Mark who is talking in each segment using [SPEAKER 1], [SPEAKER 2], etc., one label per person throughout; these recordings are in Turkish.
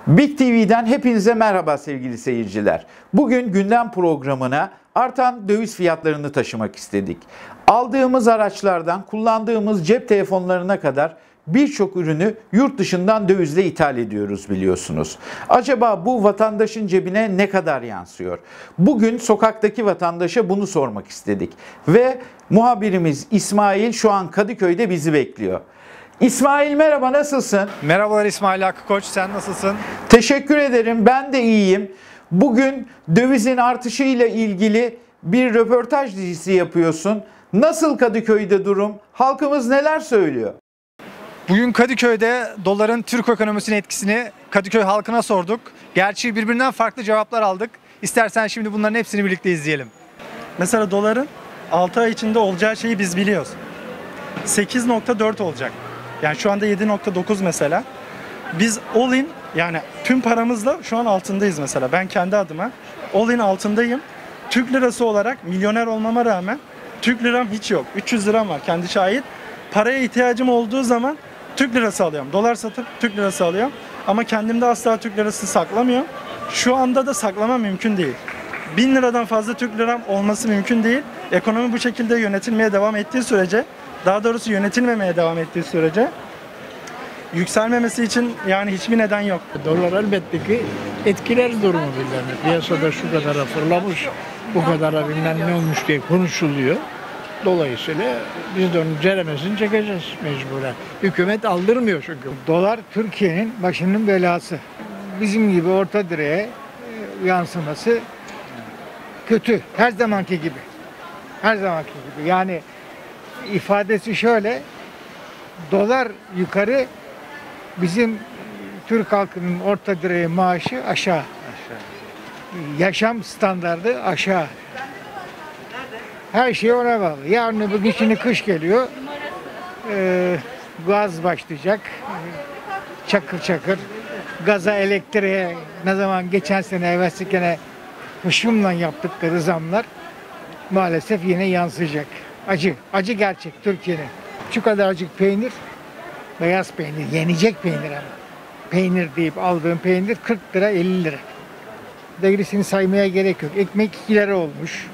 [SPEAKER 1] Big TV'den hepinize merhaba sevgili seyirciler. Bugün gündem programına artan döviz fiyatlarını taşımak istedik. Aldığımız araçlardan kullandığımız cep telefonlarına kadar birçok ürünü yurt dışından dövizle ithal ediyoruz biliyorsunuz. Acaba bu vatandaşın cebine ne kadar yansıyor? Bugün sokaktaki vatandaşa bunu sormak istedik. Ve muhabirimiz İsmail şu an Kadıköy'de bizi bekliyor. İsmail merhaba, nasılsın?
[SPEAKER 2] Merhabalar İsmail Hakkı Koç, sen nasılsın?
[SPEAKER 1] Teşekkür ederim, ben de iyiyim. Bugün dövizin artışıyla ilgili bir röportaj dizisi yapıyorsun. Nasıl Kadıköy'de durum? Halkımız neler söylüyor?
[SPEAKER 2] Bugün Kadıköy'de doların Türk ekonomisine etkisini Kadıköy halkına sorduk. Gerçi birbirinden farklı cevaplar aldık. İstersen şimdi bunların hepsini birlikte izleyelim.
[SPEAKER 3] Mesela doların 6 ay içinde olacağı şeyi biz biliyoruz. 8.4 olacak. Yani şu anda 7.9 mesela. Biz all in, yani tüm paramızla şu an altındayız mesela. Ben kendi adıma all in altındayım. Türk lirası olarak milyoner olmama rağmen Türk liram hiç yok. 300 liram var kendi şahit. Paraya ihtiyacım olduğu zaman Türk lirası alıyorum. Dolar satıp Türk lirası alıyorum. Ama kendimde asla Türk lirası saklamıyorum. Şu anda da saklama mümkün değil. 1000 liradan fazla Türk liram olması mümkün değil. Ekonomi bu şekilde yönetilmeye devam ettiği sürece, daha doğrusu yönetilmemeye devam ettiği sürece yükselmemesi için yani hiçbir neden yok.
[SPEAKER 4] Dolar elbette ki etkiler durumu birilerine. Piyasada şu kadara fırlamış, bu kadara bilmem ne olmuş diye konuşuluyor. Dolayısıyla biz de onun ceremesini çekeceğiz mecburen. Hükümet aldırmıyor çünkü. Dolar Türkiye'nin başının belası. Bizim gibi orta direğe yansıması kötü. Her zamanki gibi. Her zamanki gibi. Yani ifadesi şöyle: dolar yukarı, bizim Türk halkının orta direği maaşı aşağı. Yaşam standardı aşağı. Her şey ona bağlı. Yarın öbür gün şimdi kış geliyor. Gaz başlayacak. Çakır çakır. Gaza, elektriğe ne zaman geçen sene evvelsi sene hışımla yaptıkları zamlar maalesef yine yansıyacak. Acı. Acı gerçek Türkiye'nin. Şu kadarcık peynir, beyaz peynir, yenecek peynir ama. Peynir deyip aldığım peynir 40 lira 50 lira. Gerisini saymaya gerek yok. Ekmek 2 lira olmuş.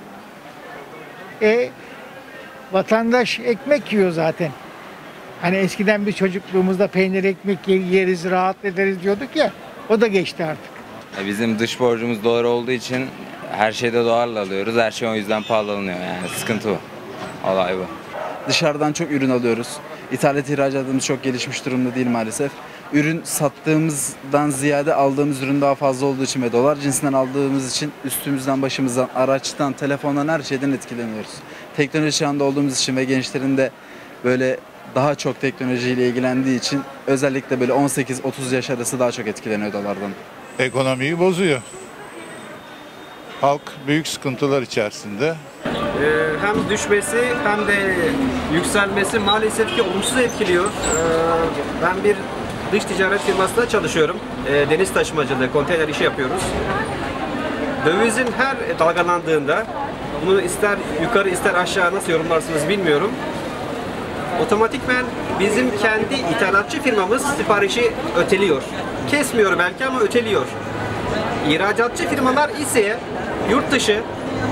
[SPEAKER 4] Vatandaş ekmek yiyor zaten. Hani eskiden bir çocukluğumuzda peynir ekmek yeriz, rahat ederiz diyorduk ya. O da geçti artık.
[SPEAKER 5] Bizim dış borcumuz dolar olduğu için her şeyde dolarla alıyoruz. Her şey o yüzden pahalanıyor yani. Sıkıntı bu. Olay bu.
[SPEAKER 6] Dışarıdan çok ürün alıyoruz. İthalat ihracatımız çok gelişmiş durumda değil maalesef. Ürün sattığımızdan ziyade aldığımız ürün daha fazla olduğu için ve dolar cinsinden aldığımız için üstümüzden, başımızdan, araçtan, telefondan, her şeyden etkileniyoruz. Teknoloji çağında olduğumuz için ve gençlerin de böyle daha çok teknolojiyle ilgilendiği için özellikle böyle 18-30 yaş arası daha çok etkileniyor dolardan.
[SPEAKER 7] Ekonomiyi bozuyor. Halk büyük sıkıntılar içerisinde.
[SPEAKER 8] Hem düşmesi hem de yükselmesi maalesef ki olumsuz etkiliyor. Ben bir dış ticaret firmasında çalışıyorum. Deniz taşımacılığı, konteyner işi yapıyoruz. Dövizin her dalgalandığında, bunu ister yukarı ister aşağı nasıl yorumlarsınız bilmiyorum, otomatikmen bizim kendi ithalatçı firmamız siparişi öteliyor. Kesmiyor belki ama öteliyor. İhracatçı firmalar ise yurt dışı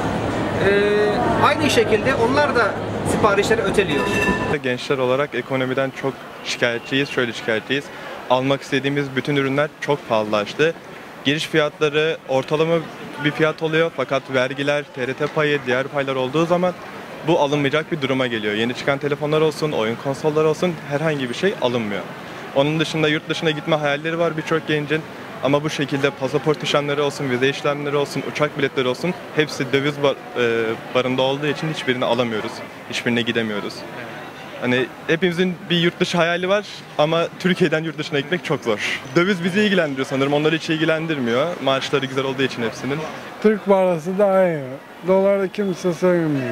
[SPEAKER 8] aynı şekilde onlar da siparişleri öteliyor.
[SPEAKER 9] Gençler olarak ekonomiden çok şikayetçiyiz. Şöyle şikayetçiyiz. Almak istediğimiz bütün ürünler çok pahalılaştı. Giriş fiyatları ortalama bir fiyat oluyor fakat vergiler, TRT payı, diğer paylar olduğu zaman bu alınmayacak bir duruma geliyor. Yeni çıkan telefonlar olsun, oyun konsolları olsun, herhangi bir şey alınmıyor. Onun dışında yurt dışına gitme hayalleri var birçok gencin. Ama bu şekilde pasaport işlemleri olsun, vize işlemleri olsun, uçak biletleri olsun hepsi döviz barında olduğu için hiçbirini alamıyoruz. Hiçbirine gidemiyoruz. Hani hepimizin bir yurt dışı hayali var ama Türkiye'den yurt dışına gitmek çok zor. Döviz bizi ilgilendiriyor sanırım. Onları hiç ilgilendirmiyor. Maaşları güzel olduğu için hepsinin.
[SPEAKER 10] Türk parası daha iyi. Doları kimse sevmiyor.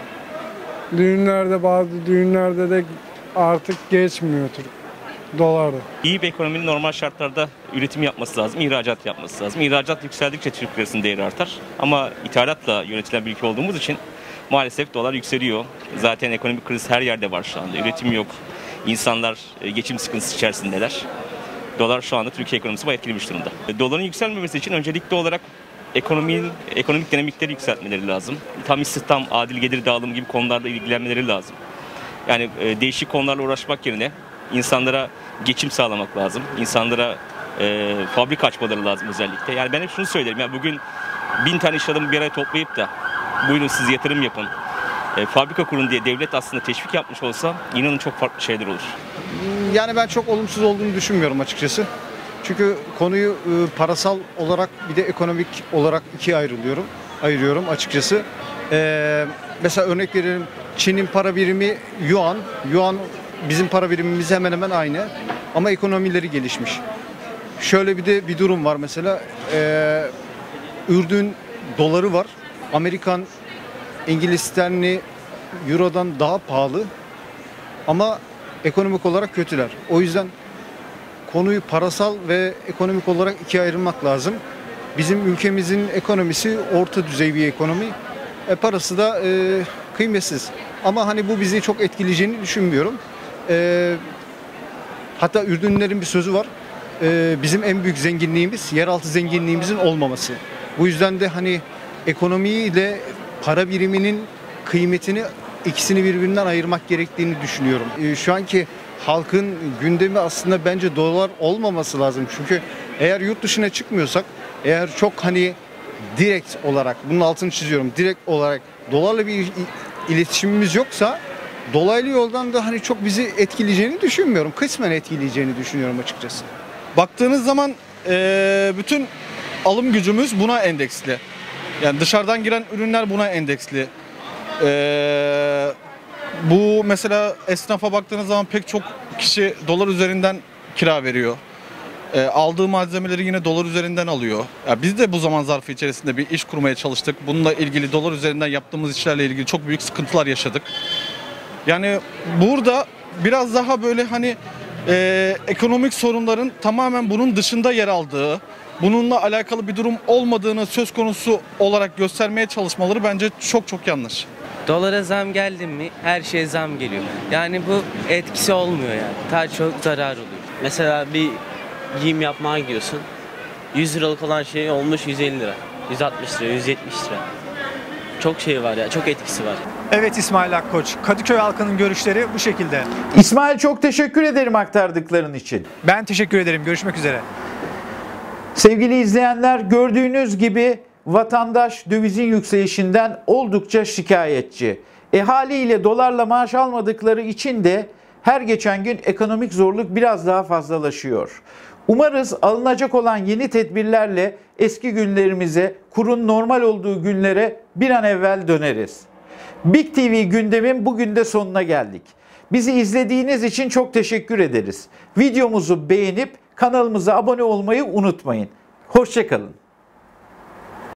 [SPEAKER 10] Bazı düğünlerde de artık geçmiyor Türk doları.
[SPEAKER 11] İyi bir ekonominin normal şartlarda üretim yapması lazım, ihracat yapması lazım. İhracat yükseldikçe Türk lirasının değeri artar. Ama ithalatla yönetilen bir ülke olduğumuz için maalesef dolar yükseliyor. Zaten ekonomik kriz her yerde var şu anda. Üretim yok. İnsanlar geçim sıkıntısı içerisindeler. Dolar şu anda Türkiye ekonomisi bayağı etkilemiş durumda. Doların yükselmemesi için öncelikli olarak ekonomik dinamikleri yükseltmeleri lazım. Tam istihdam, adil gelir dağılımı gibi konularla ilgilenmeleri lazım. Yani değişik konularla uğraşmak yerine insanlara geçim sağlamak lazım. İnsanlara fabrika açmaları lazım özellikle. Yani ben hep şunu söylerim. Yani bugün 1000 tane iş adamı bir araya toplayıp da buyurun siz yatırım yapın, fabrika kurun diye devlet aslında teşvik yapmış olsa inanın çok farklı şeyler olur.
[SPEAKER 12] Yani ben çok olumsuz olduğunu düşünmüyorum açıkçası. Çünkü konuyu parasal olarak bir de ekonomik olarak ikiye ayırıyorum açıkçası. Mesela örnek veriyorum, Çin'in para birimi Yuan. Yuan bizim para birimimiz hemen hemen aynı ama ekonomileri gelişmiş. Şöyle bir durum var mesela. Ürdün doları var. Amerikan İngiliz sterlini Euro'dan daha pahalı ama ekonomik olarak kötüler. O yüzden konuyu parasal ve ekonomik olarak ikiye ayırmak lazım. Bizim ülkemizin ekonomisi orta düzey bir ekonomi. Parası da kıymetsiz. Ama hani bu bizi çok etkileyeceğini düşünmüyorum. Hatta Ürdünlerin bir sözü var. Bizim en büyük zenginliğimiz yeraltı zenginliğimizin olmaması. Bu yüzden de hani ekonomiyi ile para biriminin kıymetini, ikisini birbirinden ayırmak gerektiğini düşünüyorum. Şu anki halkın gündemi aslında bence dolar olmaması lazım. Çünkü eğer yurt dışına çıkmıyorsak, eğer çok hani direkt olarak, bunun altını çiziyorum, direkt olarak dolarla bir iletişimimiz yoksa dolaylı yoldan da hani çok bizi etkileyeceğini düşünmüyorum. Kısmen etkileyeceğini düşünüyorum açıkçası.
[SPEAKER 13] Baktığınız zaman bütün alım gücümüz buna endeksli. Yani dışarıdan giren ürünler buna endeksli. Bu mesela esnafa baktığınız zaman pek çok kişi dolar üzerinden kira veriyor. Aldığı malzemeleri yine dolar üzerinden alıyor. Ya biz de bu zaman zarfı içerisinde bir iş kurmaya çalıştık. Bununla ilgili dolar üzerinden yaptığımız işlerle ilgili çok büyük sıkıntılar yaşadık. Yani burada biraz daha böyle hani ekonomik sorunların tamamen bunun dışında yer aldığı, bununla alakalı bir durum olmadığını söz konusu olarak göstermeye çalışmaları bence çok yanlış.
[SPEAKER 14] Dolara zam geldi mi her şeye zam geliyor. Yani bu etkisi olmuyor yani. Daha çok zarar oluyor. Mesela bir giyim yapmaya gidiyorsun. 100 liralık olan şey olmuş 150 lira. 160 lira, 170 lira. Çok şey var ya, çok etkisi var.
[SPEAKER 2] Evet İsmail Akkoç, Kadıköy halkının görüşleri bu şekilde.
[SPEAKER 1] İsmail çok teşekkür ederim aktardıkların için.
[SPEAKER 2] Ben teşekkür ederim. Görüşmek üzere.
[SPEAKER 1] Sevgili izleyenler, gördüğünüz gibi vatandaş dövizin yükselişinden oldukça şikayetçi. Haliyle dolarla maaş almadıkları için de her geçen gün ekonomik zorluk biraz daha fazlalaşıyor. Umarız alınacak olan yeni tedbirlerle eski günlerimize, kurun normal olduğu günlere bir an evvel döneriz. Big TV gündemin bugün de sonuna geldik. Bizi izlediğiniz için çok teşekkür ederiz. Videomuzu beğenip kanalımıza abone olmayı unutmayın. Hoşça kalın.